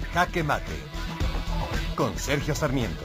Jaque Mate con Sergio Sarmiento.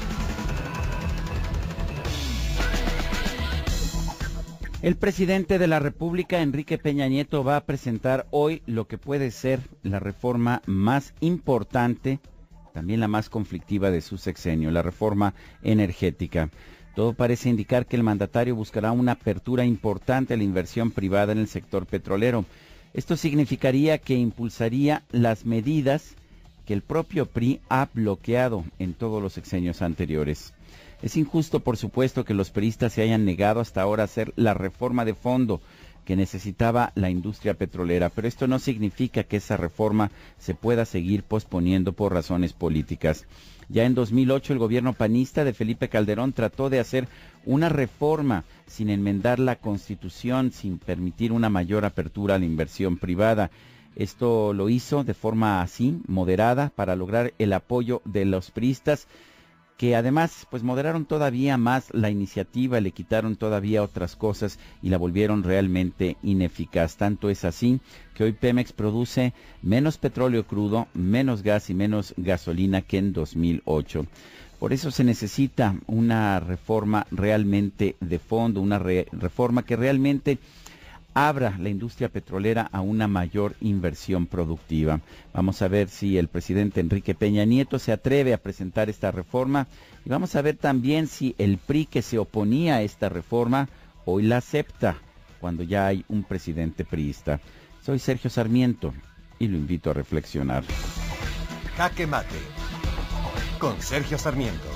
El presidente de la República, Enrique Peña Nieto, va a presentar hoy lo que puede ser la reforma más importante, también la más conflictiva de su sexenio, la reforma energética. Todo parece indicar que el mandatario buscará una apertura importante a la inversión privada en el sector petrolero. Esto significaría que impulsaría las medidas que el propio PRI ha bloqueado en todos los sexenios anteriores. Es injusto, por supuesto, que los priistas se hayan negado hasta ahora a hacer la reforma de fondo que necesitaba la industria petrolera, pero esto no significa que esa reforma se pueda seguir posponiendo por razones políticas. Ya en 2008 el gobierno panista de Felipe Calderón trató de hacer una reforma sin enmendar la Constitución, sin permitir una mayor apertura a la inversión privada. Esto lo hizo de forma así, moderada, para lograr el apoyo de los priistas, que además pues moderaron todavía más la iniciativa, le quitaron todavía otras cosas y la volvieron realmente ineficaz. Tanto es así que hoy Pemex produce menos petróleo crudo, menos gas y menos gasolina que en 2008. Por eso se necesita una reforma realmente de fondo, una reforma que realmente abra la industria petrolera a una mayor inversión productiva. Vamos a ver si el presidente Enrique Peña Nieto se atreve a presentar esta reforma y vamos a ver también si el PRI, que se oponía a esta reforma, hoy la acepta cuando ya hay un presidente priista. Soy Sergio Sarmiento y lo invito a reflexionar. Jaque Mate con Sergio Sarmiento.